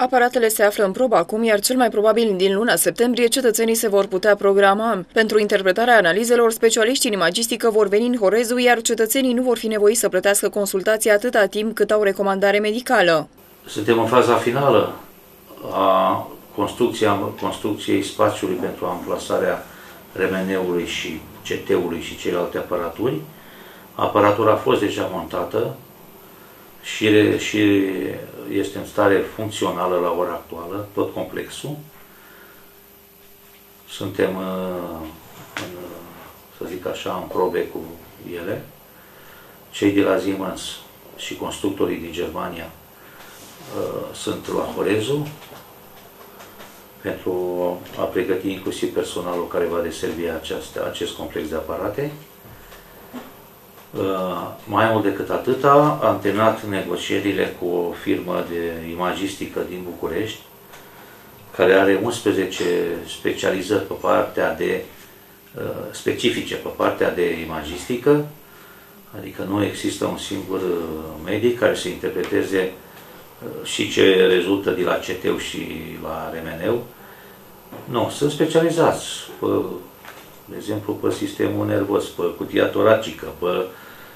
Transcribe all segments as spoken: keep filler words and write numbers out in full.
Aparatele se află în probă acum, iar cel mai probabil din luna septembrie cetățenii se vor putea programa. Pentru interpretarea analizelor, specialiștii în imagistică vor veni în Horezu, iar cetățenii nu vor fi nevoiți să plătească consultații atâta timp cât au recomandare medicală. Suntem în faza finală a construcției spațiului pentru amplasarea remeneului și C T-ului și celelalte aparaturi. Aparatura a fost deja montată și, și este în stare funcțională la ora actuală, tot complexul. Suntem, în, să zic așa, în probe cu ele. Cei de la Siemens și constructorii din Germania sunt la Horezu pentru a pregăti inclusiv personalul care va deservi acest, acest complex de aparate. Mai mult decât atâta, am terminat negocierile cu o firmă de imagistică din București, care are unsprezece specializări pe partea de, specifice pe partea de imagistică, adică nu există un singur medic care să interpreteze și ce rezultă de la C T-ul și la R M N-ul. Nu, sunt specializați, pe, de exemplu, pe sistemul nervos, pe cutia toracică, pe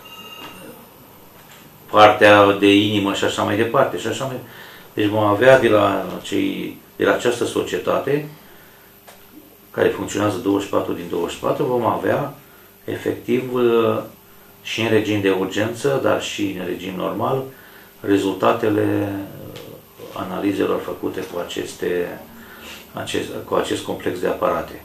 partea de inimă și așa mai departe. Și așa mai... Deci vom avea de la, cei, de la această societate, care funcționează douăzeci și patru din douăzeci și patru, vom avea efectiv și în regim de urgență, dar și în regim normal, rezultatele analizelor făcute cu, aceste, acest, cu acest complex de aparate.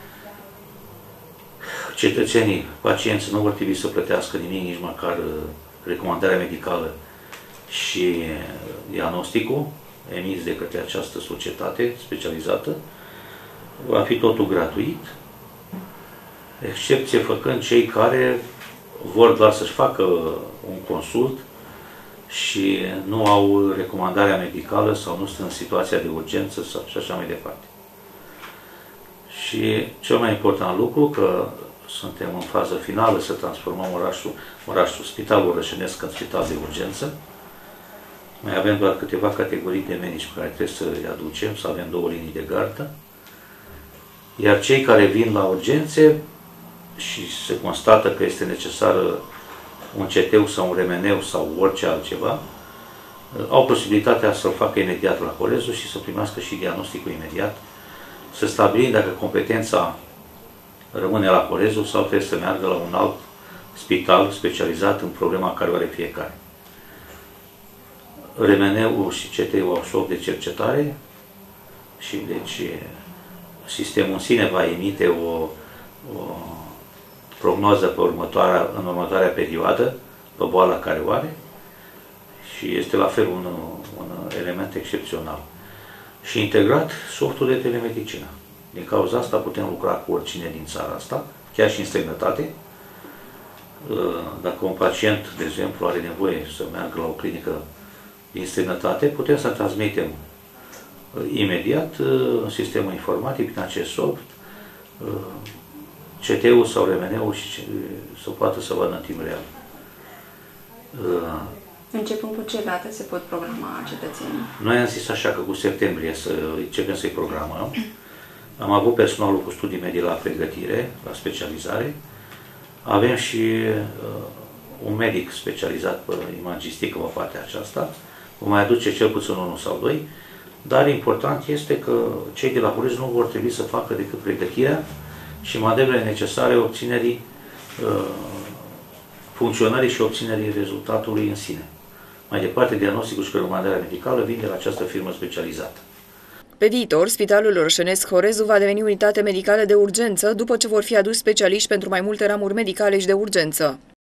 Cetățenii, pacienții nu vor trebui să plătească nimic, nici măcar recomandarea medicală și diagnosticul emis de către această societate specializată. Va fi totul gratuit, excepție făcând cei care vor doar să-și facă un consult și nu au recomandarea medicală sau nu sunt în situația de urgență sau și așa mai departe. Și cel mai important lucru, că suntem în fază finală să transformăm orașul, orașul Spitalul Rășănesc în spital de urgență. Mai avem doar câteva categorii de medici pe care trebuie să îi aducem, să avem două linii de gardă. Iar cei care vin la urgențe și se constată că este necesară un C T sau un R M N sau orice altceva, au posibilitatea să-l facă imediat la Horezu și să primească și diagnosticul imediat, să stabilim dacă competența rămâne la Horezu sau trebuie să meargă la un alt spital specializat în problema care o are fiecare. R M N-ul și C T-ul au scop de cercetare și deci sistemul în sine va emite o, o prognoză pe următoarea, în următoarea perioadă pe boala care o are și este la fel un, un element excepțional. Și integrat softul de telemedicină. Din cauza asta putem lucra cu oricine din țara asta, chiar și în străinătate. Dacă un pacient, de exemplu, are nevoie să meargă la o clinică din străinătate, putem să transmitem imediat în sistemul informatic, prin acest soft, C T-ul sau R M N-ul și să poată să vadă în timp real. Începând cu ce dată se pot programa cetățenii? Noi am zis așa că cu septembrie să începem să-i programăm. Am avut personalul cu studii medii la pregătire, la specializare. Avem și uh, un medic specializat pe imagistică pe partea aceasta. Vom mai aduce cel puțin unul sau doi. Dar important este că cei de la Horezu nu vor trebui să facă decât pregătirea și manevrele necesare obținerii uh, funcționării și obținerii rezultatului în sine. Mai departe, diagnosticul și recomandarea medicală vin de la această firmă specializată. Pe viitor, Spitalul Rășănesc Horezu va deveni unitate medicală de urgență după ce vor fi aduși specialiști pentru mai multe ramuri medicale și de urgență.